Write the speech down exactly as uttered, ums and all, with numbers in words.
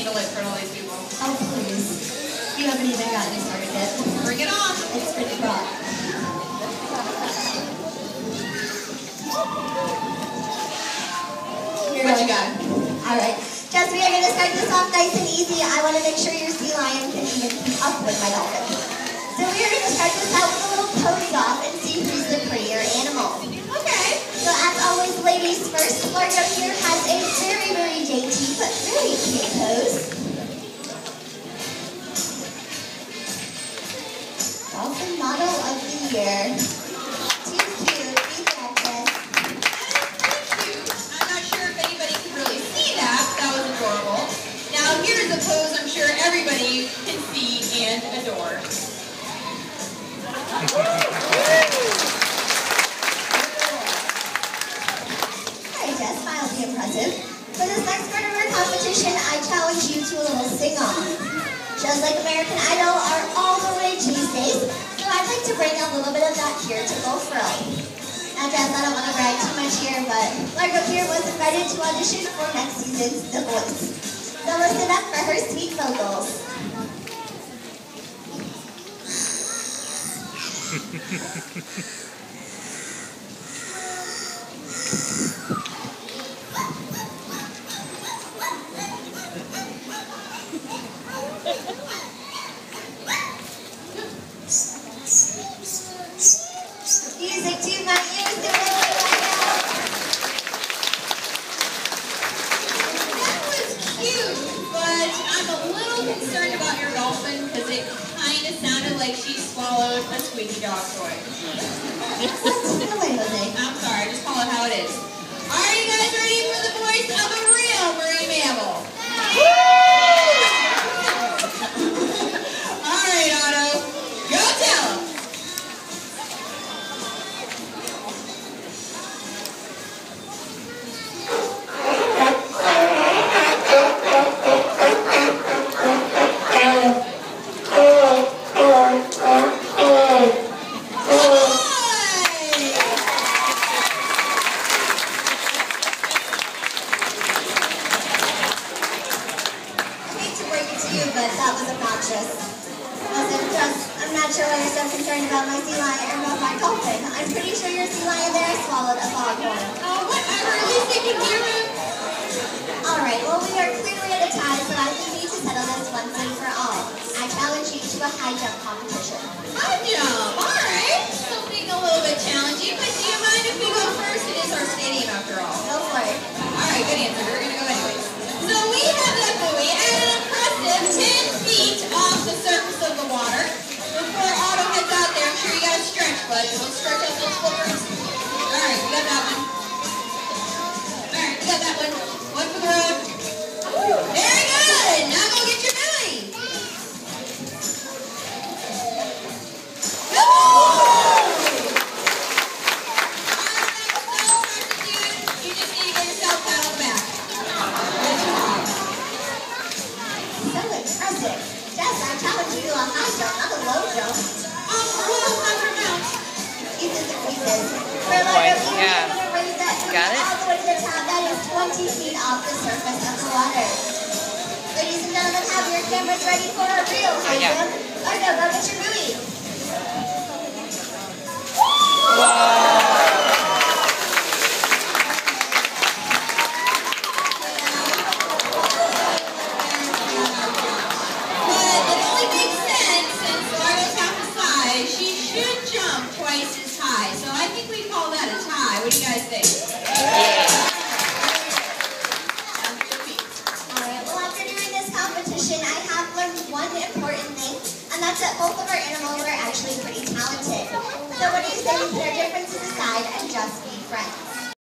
handle it for all these people. Oh, please. You haven't even gotten me started yet. Bring it on. It's pretty broad. Here what we you got? All right. Jess, we are going to start this off nice and easy. I want to make sure your sea lion can even keep up with my dolphin. So we are going to start this out with a little pose off and see who's the prettier animal. Okay. So as always, ladies first, Largo here has a very, very dainty but very cute pose. Dolphin Model of the Year. Too cute. Be practice. That is pretty cute. I'm not sure if anybody can really see that. That was adorable. Now here's a pose I'm sure everybody can see and adore. Alright, Jess, mildly impressive. For this next part of our competition, I challenge you to a little sing-off. Shows like American Idol are all the rage these days, so I'd like to bring a little bit of that here to Go Frill. Now, Jess, I don't want to brag too much here, but Largo here was invited to audition for next season's The Voice. So listen up for her sweet vocals. Music to my ears, to my That was cute, but I'm a little concerned about your dolphin because it kind of sounded like she swallowed a squeaky dog toy. I'm sorry, just call it how it is. Are you guys ready for the voice of a real marine mammal? All right, Otto, go tell them. But that was obnoxious. Listen, Jess, I'm not sure why you're so concerned about my sea lion or about my dolphin. I'm pretty sure your sea lion there swallowed a foghorn. Oh, whatever. At least they can hear him. Alright, well, we are clearly at a tie, so I think we need to settle this once and for all. I challenge you to a high jump competition. High jump. All right. Something a little bit challenging, but do you mind if we go first? It is our stadium after all. Go for it. All right, good answer. We're going to go anyways. So we have that buoy at an impressive ten feet off the surface of the water. Before Otto heads out there, I'm sure you got to stretch, bud. So let's stretch out those flippers. All right, we got that one. All right, we got that one. One for the road. Very good. Now go get your buoy. You just need to get yourself pat on the back. So impressive. Jess, I challenge you to a high jump, not a low jump. Um, roll one hundred pounds. Pieces to pieces. For Largo, you're yeah. going to raise that Got it? all the way to the top. That is twenty feet off the surface of the water. Ladies and gentlemen, have your cameras ready for a real high Yeah. jump. Largo, go get your buoy. What do you guys think? Yeah. Alright, well after doing this competition, I have learned one important thing, and that's that both of our animals are actually pretty talented. So what do you say we put our differences aside and just be friends?